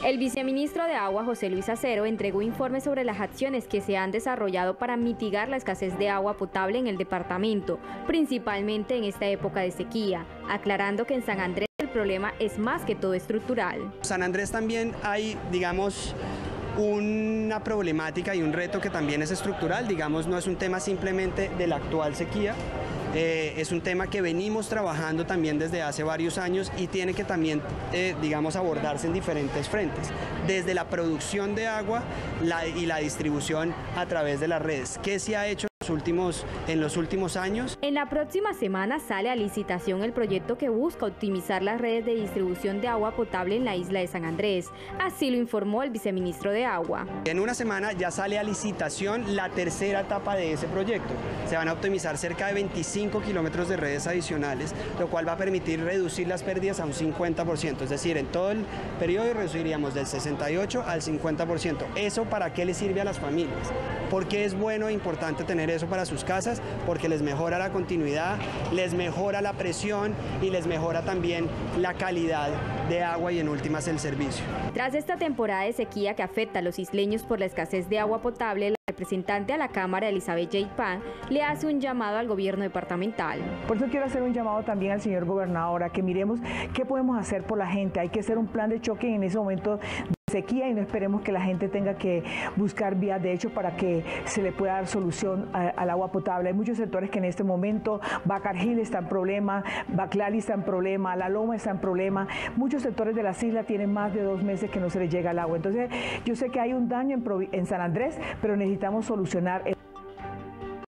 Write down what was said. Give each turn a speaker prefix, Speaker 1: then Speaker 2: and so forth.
Speaker 1: El viceministro de Agua, José Luis Acero, entregó informes sobre las acciones que se han desarrollado para mitigar la escasez de agua potable en el departamento, principalmente en esta época de sequía, aclarando que en San Andrés el problema es más que todo estructural.
Speaker 2: En San Andrés también hay, digamos, una problemática y un reto que también es estructural, digamos, no es un tema simplemente de la actual sequía. Es un tema que venimos trabajando también desde hace varios años y tiene que también, digamos, abordarse en diferentes frentes, desde la producción de agua y la distribución a través de las redes. ¿Qué se ha hecho en los últimos años?
Speaker 1: En la próxima semana sale a licitación el proyecto que busca optimizar las redes de distribución de agua potable en la isla de San Andrés. Así lo informó el viceministro de Agua.
Speaker 2: En una semana ya sale a licitación la tercera etapa de ese proyecto. Se van a optimizar cerca de 25 kilómetros de redes adicionales, lo cual va a permitir reducir las pérdidas a un 50%. Es decir, en todo el periodo reduciríamos del 68 al 50%. ¿Eso para qué le sirve a las familias? ¿Por qué es bueno e importante tener eso para sus casas? Porque les mejora la continuidad, les mejora la presión y les mejora también la calidad de agua y en últimas el servicio.
Speaker 1: Tras esta temporada de sequía que afecta a los isleños por la escasez de agua potable, la representante a la Cámara, Elizabeth J. Pan, le hace un llamado al gobierno departamental.
Speaker 3: Por eso quiero hacer un llamado también al señor gobernador a que miremos qué podemos hacer por la gente. Hay que hacer un plan de choque en ese momento sequía y no esperemos que la gente tenga que buscar vías de hecho para que se le pueda dar solución al agua potable. Hay muchos sectores que en este momento, Bacargil está en problema, Baclali está en problema, La Loma está en problema. Muchos sectores de las islas tienen más de 2 meses que no se les llega el agua. Entonces, yo sé que hay un daño en San Andrés, pero necesitamos solucionar